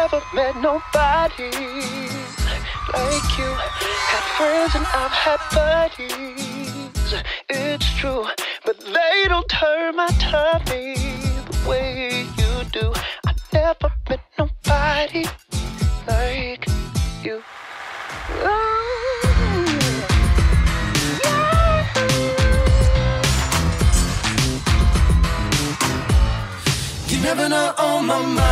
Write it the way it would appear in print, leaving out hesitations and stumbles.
never met nobody like you. Had friends and I've had buddies, it's true, but they don't turn my tummy the way you do. I never met nobody like you. You never know on my mind.